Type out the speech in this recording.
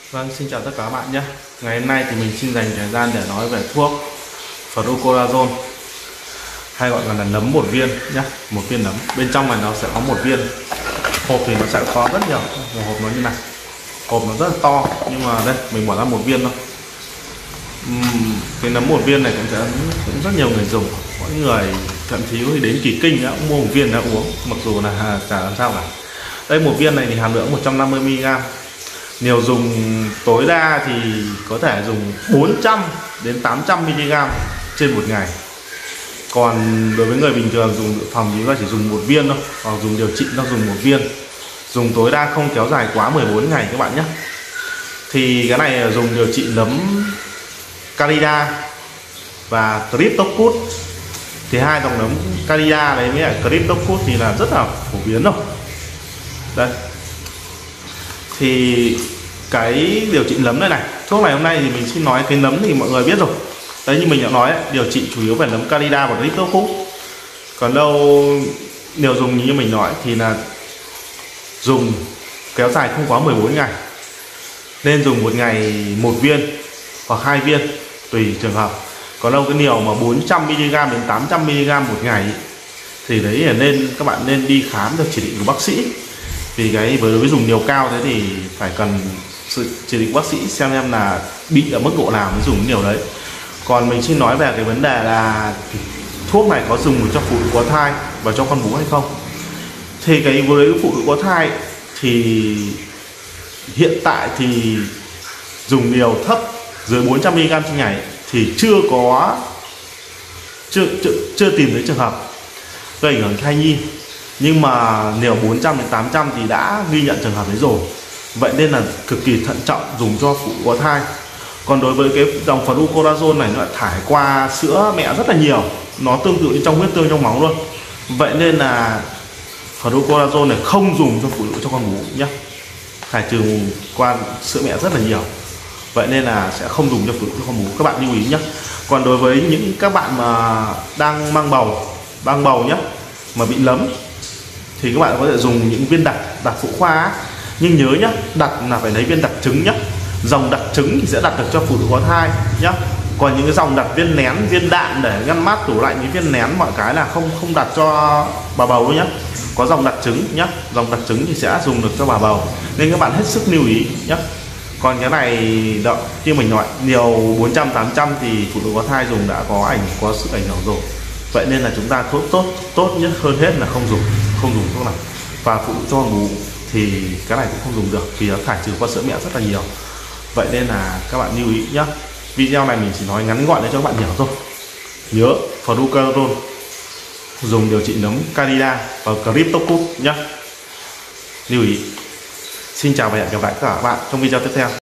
Vâng, xin chào tất cả các bạn nhé. Ngày hôm nay thì mình xin dành thời gian để nói về thuốc Fluconazole, hay gọi là nấm một viên nhé. Một viên nấm, bên trong này nó sẽ có một viên. Hộp thì nó sẽ có rất nhiều, một hộp nó như này. Hộp nó rất là to, nhưng mà đây mình bỏ ra một viên thôi. Cái nấm một viên này cũng rất nhiều người dùng. Mỗi người thậm chí thì đến kỳ kinh đã cũng mua một viên đã uống, mặc dù là chả làm sao cả. Đây, một viên này thì hàm lượng 150mg. Nhiều dùng tối đa thì có thể dùng 400 đến 800mg trên một ngày. Còn đối với người bình thường dùng dự phòng thì chúng ta chỉ dùng một viên thôi, hoặc dùng điều trị nó dùng một viên. Dùng tối đa không kéo dài quá 14 ngày các bạn nhé. Thì cái này dùng điều trị nấm Candida và Cryptococcus. Thì hai dòng nấm Candida đấy với Cryptococcus thì là rất là phổ biến rồi. Đây. Thì cái điều trị nấm này thuốc này hôm nay thì mình xin nói cái nấm thì mọi người biết rồi. Đấy, như mình đã nói điều trị chủ yếu về nấm Candida và Cryptococcus. Còn đâu nhiều dùng như mình nói thì là dùng kéo dài không quá 14 ngày. Nên dùng một ngày một viên hoặc 2 viên tùy trường hợp. Còn đâu cái liều mà 400mg đến 800mg một ngày thì đấy là các bạn nên đi khám theo chỉ định của bác sĩ. Vì cái với dùng liều cao thế thì phải cần sự chỉ định bác sĩ xem là bị ở mức độ nào mới dùng cái liều đấy. Còn mình xin nói về cái vấn đề là thuốc này có dùng cho phụ nữ có thai và cho con bú hay không. Thì cái với phụ nữ có thai thì hiện tại thì dùng liều thấp dưới 400mg trên ngày thì chưa tìm thấy trường hợp gây ảnh hưởng thai nhi. Nhưng mà liều 400 đến 800 thì đã ghi nhận trường hợp đấy rồi. Vậy nên là cực kỳ thận trọng dùng cho phụ có thai. Còn đối với cái dòng Fluconazole này nó thải qua sữa mẹ rất là nhiều, nó tương tự như trong huyết tương trong máu luôn. Vậy nên là Fluconazole này không dùng cho phụ nữ cho con bú nhé, thải trừ qua sữa mẹ rất là nhiều. Vậy nên là sẽ không dùng cho phụ nữ cho con bú, các bạn lưu ý nhé. Còn đối với những các bạn mà đang mang bầu nhé, mà bị lấm thì các bạn có thể dùng những viên đặt phụ khoa. Nhưng nhớ nhé, đặt là phải lấy viên đặt trứng nhé. Dòng đặt trứng thì sẽ đặt được cho phụ nữ có thai nhé. Còn những cái dòng đặt viên nén, viên đạn để ngăn mát tủ lạnh, những viên nén mọi cái là không đặt cho bà bầu đâu nhé. Có dòng đặt trứng nhé, dòng đặt trứng thì sẽ dùng được cho bà bầu. Nên các bạn hết sức lưu ý nhé. Còn cái này như mình nói, liều 400 800 thì phụ nữ có thai dùng đã có sự ảnh hưởng rồi. Vậy nên là chúng ta tốt nhất hơn hết là không dùng thuốc này. Và phụ nữ cho con bú thì cái này cũng không dùng được vì nó thải trừ qua sữa mẹ rất là nhiều. Vậy nên là các bạn lưu ý nhé. Video này mình chỉ nói ngắn gọn để cho các bạn hiểu thôi. Nhớ Fluconazole dùng điều trị nấm Candida và Cryptococcus nhé. Lưu ý. Xin chào và hẹn gặp lại các bạn trong video tiếp theo.